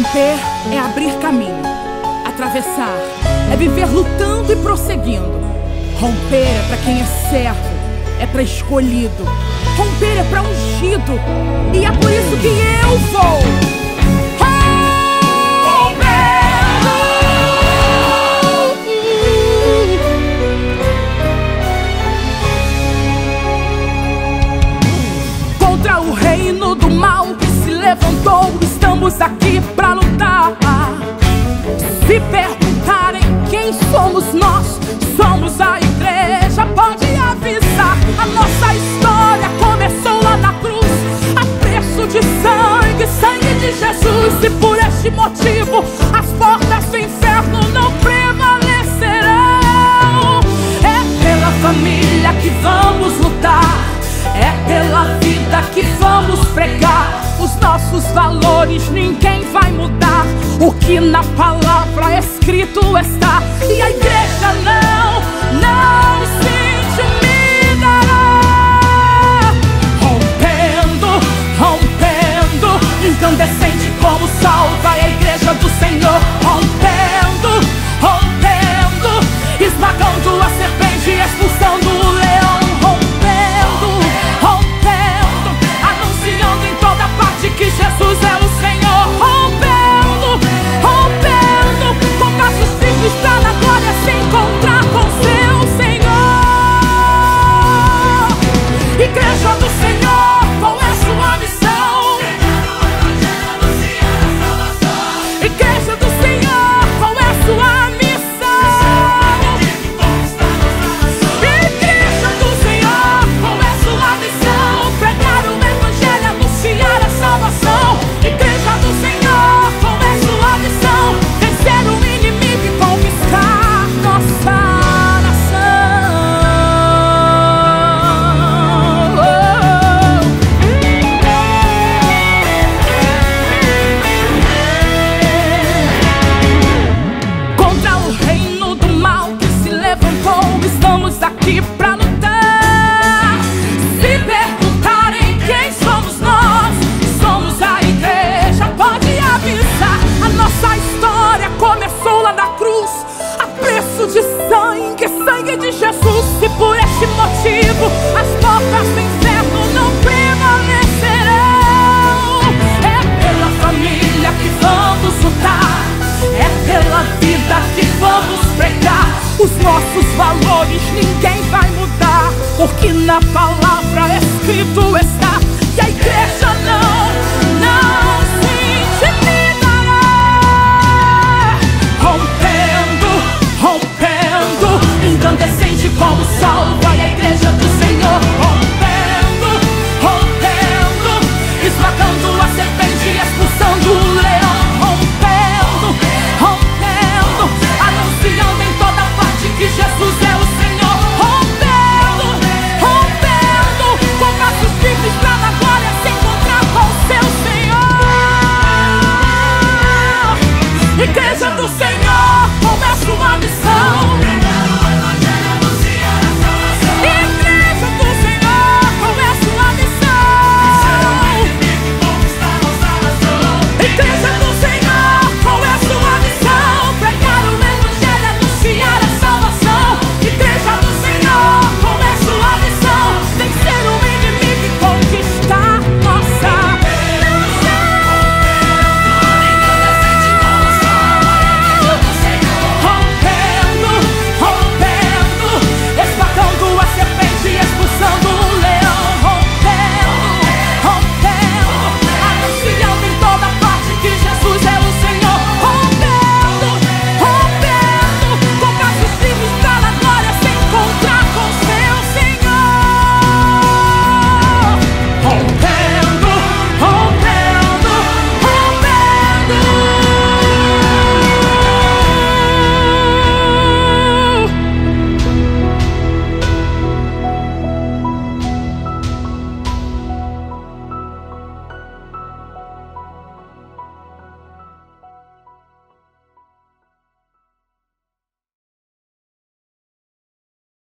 Romper é abrir caminho, atravessar é viver lutando e prosseguindo. Romper é pra quem é servo, é pra escolhido. Romper é pra ungido, e é por isso que eu vou contra o reino do mal que se levantou. Estamos aqui pra lutar. Se perguntarem quem somos nós, somos a igreja, pode avisar. A nossa história começou lá na cruz, a preço de sangue, sangue de Jesus. E por este motivo as portas do inferno não prevalecerão. É pela família que vamos lutar, é pela vida que vamos pregar. Os nossos valores ninguém vai mudar, o que na palavra escrito está. E a igreja não